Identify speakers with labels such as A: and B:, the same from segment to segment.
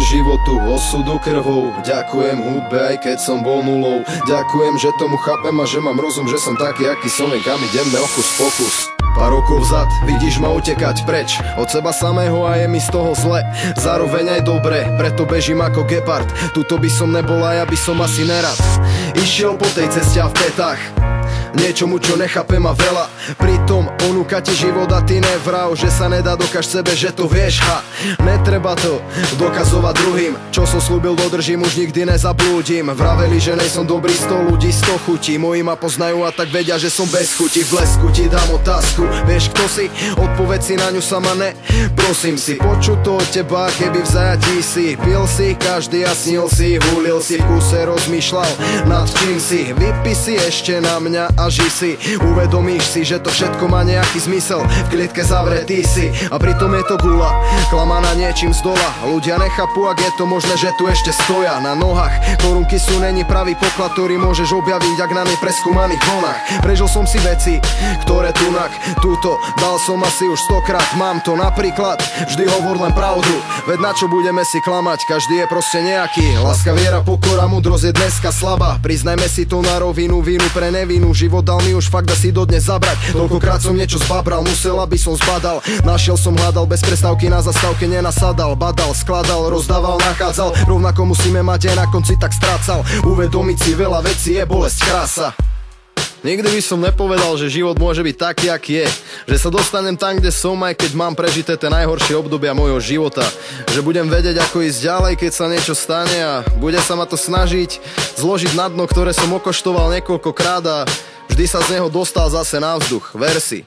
A: životu, osudu, krvou. Ďakujem hudbe, aj keď som bol nulou. Ďakujem, že tomu chápem a že mám rozum, že som taký, aký som, len kam idem, okus pokus. Pár rokov vzad, vidíš ma utekať preč od seba samého a je mi z toho zle. Zároveň aj dobre, preto bežím ako gepard. Tuto by som nebol a ja by som asi nerad išiel po tej ceste a v petách niečomu, čo nechápem a veľa. Pritom ponúka ti život a ty nevrav, že sa nedá, dokáž sebe, že to vieš. Netreba to dokazovať druhým, čo som slúbil dodržím, už nikdy nezablúdim. Vraveli, že nejsom dobrý, 100 ľudí, 100 chutí. Moji ma poznajú a tak vedia, že som bez chuti. V blesku ti dám otázku, vieš kto si? Odpoveď si na ňu sama ne. Prosím si, počuť to od teba, keby v zajatí si. Pil si každý a snil si, hulil si, v kuse rozmýšľal nad čím si. Vypí si ešte na mňa a ži si. Uvedomíš si, že to všetko má nejaký zmysel. V klietke zavretý si a pritom je to gula klamaná niečím z dola. Ľudia nechápu, ak je to možné, že tu ešte stoja na nohách. Korunky sú není pravý poklad, ktorý môžeš objaviť, ak na nepreskúmaných vlnách. Prežil som si veci, ktoré tunak túto dal som asi už 100-krát. Mám to napríklad, vždy hovor len pravdu, veď na čo budeme si klamať, každý je proste nejaký. Láska, viera, pokora, múdrosť je dneska slabá. Priznajme si to na rovinu, vinu pre nevinu. Život dal mi už fakt, dá si dodnes zabrať. Toľkokrát som niečo zbabral, musel, aby som zbadal. Našiel som, hľadal, bez prestávky na zastávke nenasadal. Badal, skladal, rozdával, nachádzal. Rovnako musíme mať aj na konci, tak strácal. Uvedomiť si veľa vecí je bolesť, krása. Nikdy by som nepovedal, že život môže byť taký, aký je. Že sa dostanem tam, kde som, aj keď mám prežité tie najhoršie obdobia môjho života. Že budem vedieť, ako ísť ďalej, keď sa niečo stane a bude sa ma to snažiť zložiť na dno, ktoré som okoštoval niekoľkokrát a vždy sa z neho dostal zase na vzduch. Ver si.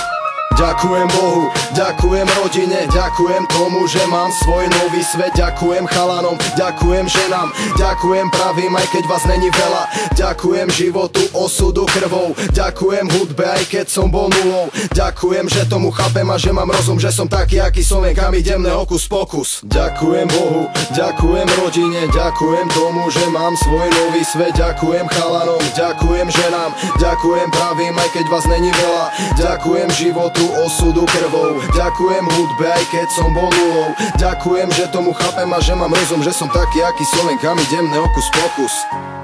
A: Ďakujem Bohu, ďakujem rodine, ďakujem tomu, že mám svoj nový svet. Ďakujem chalanom, ďakujem ženám, ďakujem pravým, aj keď vás není veľa. Ďakujem životu, osudu, krvou. Ďakujem hudbe, aj keď som bol nulou. Ďakujem, že tomu chápem a že mám rozum, že som taký, aký som, len kam idem, hokus pokus. Ďakujem Bohu, ďakujem rodine, ďakujem tomu, že mám svoj nový svet. Ďakujem chalanom, ďakujem ženám, ďakujem pravým, aj keď vás není veľa. Ďakujem životu, osudu, krvou. Ďakujem hudbe, aj keď som bol nulou. Ďakujem, že tomu chápem a že mám rozum, že som taký, aký som, len kam idem, hokus pokus.